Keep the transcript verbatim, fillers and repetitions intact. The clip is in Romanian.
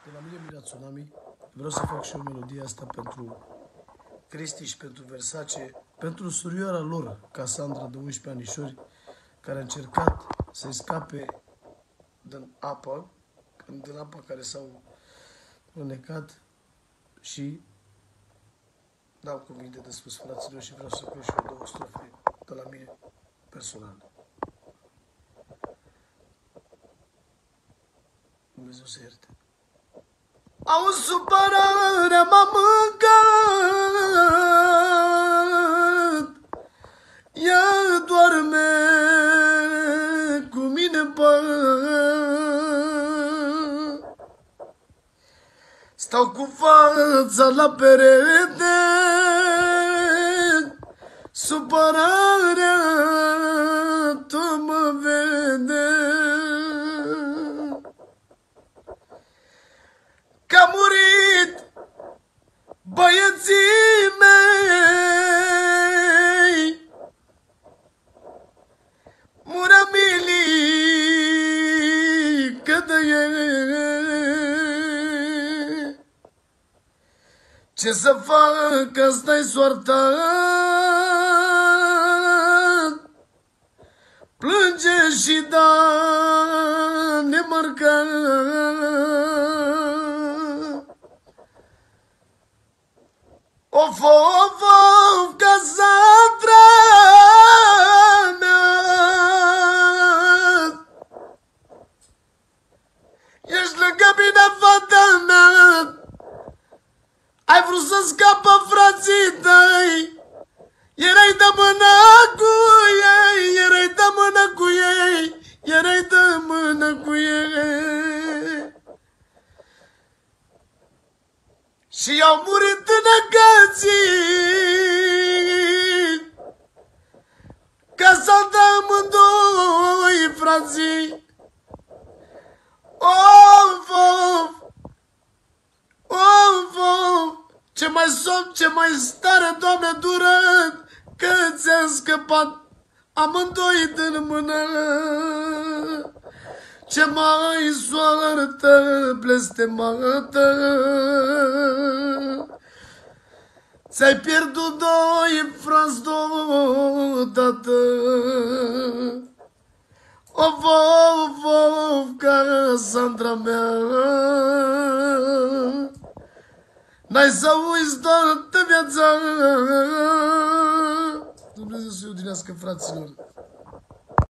De la mine, Mira Tsunami, vreau să fac și o melodie asta pentru Cristi și pentru Versace, pentru surioara lor, Cassandra, de unsprezece anișori, care a încercat să-i scape din apă, din apa care s-au lunecat și dau cuvinte de spus, fraților, și vreau să cânt și eu două strofe de la mine personal. Dumnezeu să ierte. Au supărarea m-a mâncat, ea doarme cu mine pe stau cu fața la perete, supărarea tot mă vede. Că-a murit băieții mei, mură milică de ei. Ce să fac, asta-i soarta, plânge și da nemărcat. Of, of, of, Cassandra mea, ești lângă mine, fata mea, ai vrut să scapă frații tăi, erai de mână cu ei, erai de mână cu ei, erai de mână cu ei. Și au murit înăcății, ca s-au dat amândoi frații. Of, of, of, of, ce mai somn, ce mai stare, Doamne, dură, că ți-a scăpat amândoi din mână. Ce mai soartă blestemată, ți-ai pierdut doi frați deodată. Of, of, of, Cassandra mea, n-ai să uiți toată viața. Dumnezeu să-i odinească, fraților.